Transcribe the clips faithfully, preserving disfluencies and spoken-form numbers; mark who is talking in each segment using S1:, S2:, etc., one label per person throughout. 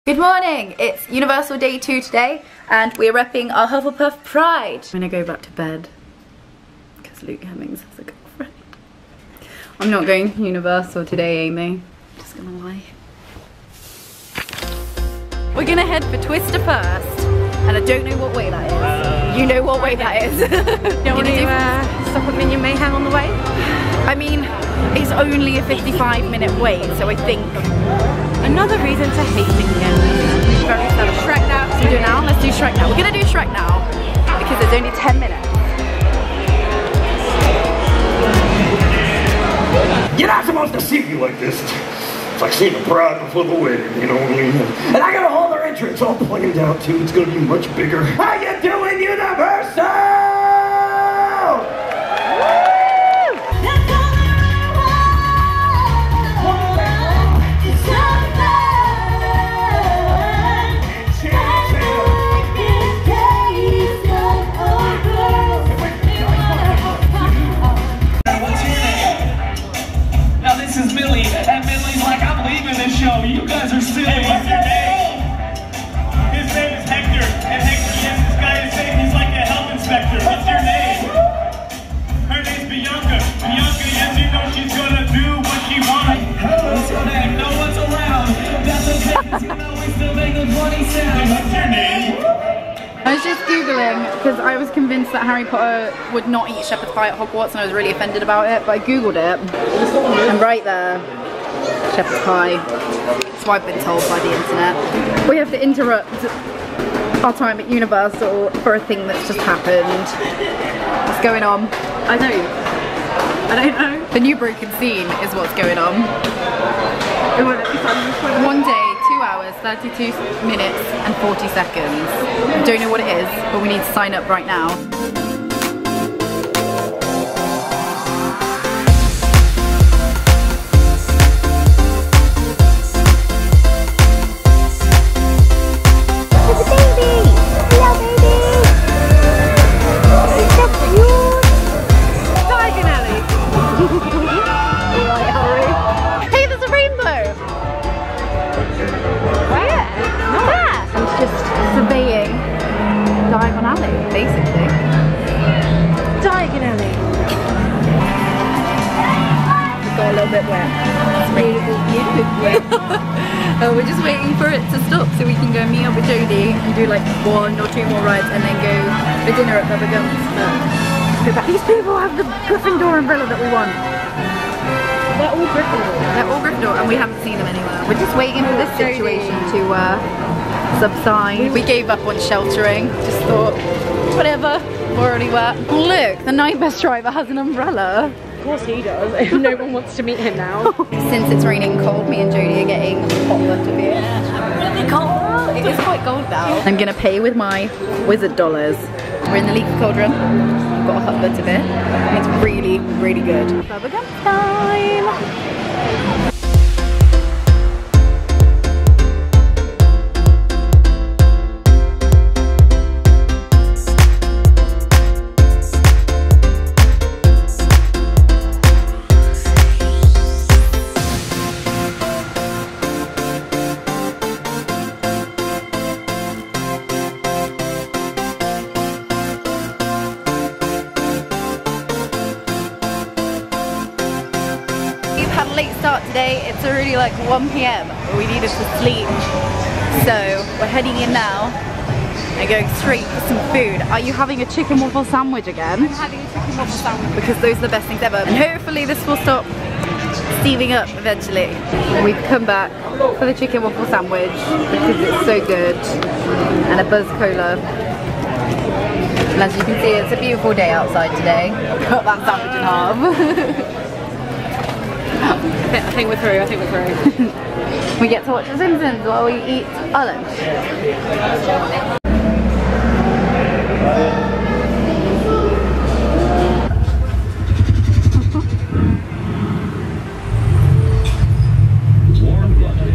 S1: Good morning! It's Universal Day two today and we're repping our Hufflepuff Pride. I'm gonna go back to bed because Luke Hemmings has a girlfriend. I'm not going to Universal today, Amy. I'm just gonna lie. We're gonna head for Twister first and I don't know what way that is. Uh, you know what way that is.
S2: Don't want to uh, stop at Minion Mayhem on the way?
S1: I mean, it's only a fifty-five minute wait, so I think
S2: another reason to hate Minion. Very sad. Shrek now.
S1: Let's do it now. Let's do Shrek now. We're gonna do Shrek now because there's only ten minutes.
S3: You're not supposed to see me like this. It's like seeing a bride before the wedding, you know what I mean? And I got a whole other entrance all planned out too. It's gonna be much bigger. How you doing, Universal?
S4: You guys are silly. Hey, what's your name? His name is Hector, and Hector, yes, this guy is saying he's like a health inspector. What's your name? Her name's Bianca. Bianca, yes, you know she's gonna do what she wants. What's your name? No one's around. That's okay, because you know we still make a funny sound. What's your name?
S1: I was just googling because I was convinced that Harry Potter would not eat shepherd's pie at Hogwarts and I was really offended about it, but I googled it and right there, shepherd's pie. That's what I've been told by the internet. We have to interrupt our time at Universal for a thing that's just happened. What's going on? I don't. I don't know. The new broken scene is what's going on. One day, two hours, thirty-two minutes and forty seconds. I don't know what it is, but we need to sign up right now. Basically.
S2: Diagonally.
S1: It got a little bit wet. It's really wet. uh, we're just waiting for it to stop so we can go meet up with Jodie and do like one or two more rides and then go for dinner at Bubblegums. Uh, These people have the Gryffindor umbrella that we want. They're all Gryffindor. They're all Gryffindor and we haven't seen them anywhere. We're just waiting for this situation to uh, subside. We gave up on sheltering. Just thought, whatever, we're already wet. Look, the night bus driver has an umbrella.
S2: Of course he does. No one wants to meet him now.
S1: Since it's raining cold, me and Jodie are getting hot butter beer. Really cold. It is quite cold now. I'm gonna pay with my wizard dollars. We're in the Leaky Cauldron. I've got a hot butter beer. And it's really, really good. Bubblegum time. Late start today. It's already like one p m We needed to sleep, so we're heading in now and going straight for some food. Are you having a chicken waffle sandwich again?
S2: I'm having a chicken waffle sandwich
S1: because those are the best things ever. And hopefully this will stop steaming up eventually. We've come back for the chicken waffle sandwich because it's so good, and a Buzz Cola. And as you can see, it's a beautiful day outside today. Cut that sandwich in half.
S2: I think we're through, I think we're through.
S1: We get to watch The Simpsons while we eat our lunch.
S5: Warm-blooded.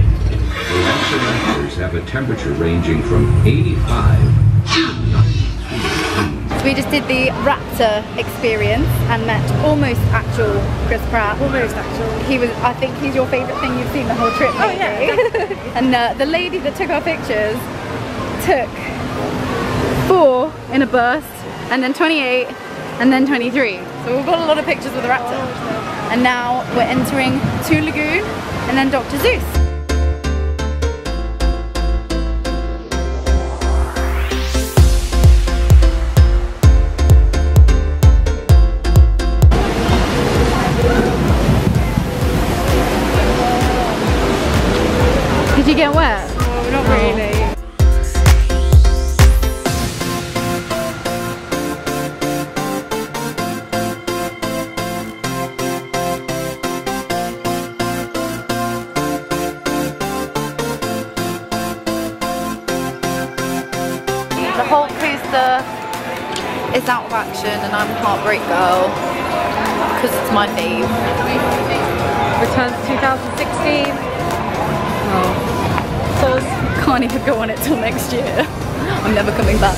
S5: Velociraptors have a temperature ranging from eighty-five to ninety-three degrees
S1: So we just did the Raptor experience and met almost actual Chris Pratt.
S2: Almost actual.
S1: He was, I think he's your favourite thing you've seen the whole trip, maybe.
S2: Oh yeah.
S1: And uh, the lady that took our pictures took four in a burst, and then twenty-eight, and then twenty-three. So we've got a lot of pictures with the Raptor. And now we're entering Two Lagoon and then Doctor Zeus. Did you get wet?
S2: Oh, not really.
S1: The whole coaster is out of action and I'm Heartbreak Girl because it's my fave.
S2: Return to two thousand sixteen.
S1: Oh. So I can't even go on it till next year. I'm never coming back.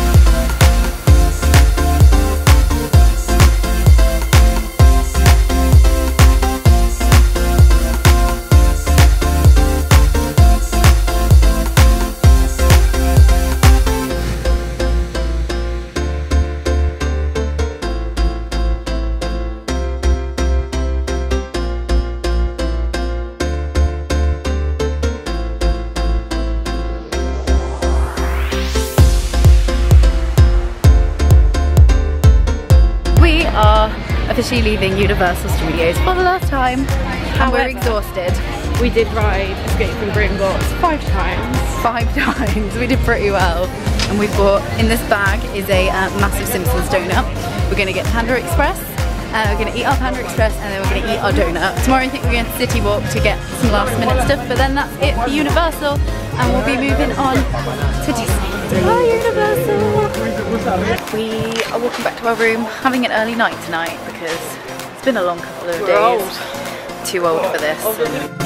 S1: Officially leaving Universal Studios for the last time, and we're exhausted.
S2: We did ride Escape from Gringotts five times.
S1: Five times. We did pretty well. And we've got, in this bag is a uh, massive Simpsons donut. We're going to get Panda Express, uh, we're going to eat our Panda Express, and then we're going to eat our donut. Tomorrow I think we're going to City Walk to get some last minute stuff, but then that's it for Universal, and we'll be moving on to Disney. Bye Universal! We are walking back to our room, having an early night tonight because it's been a long couple of
S2: We're
S1: days.
S2: old.
S1: Too old for this.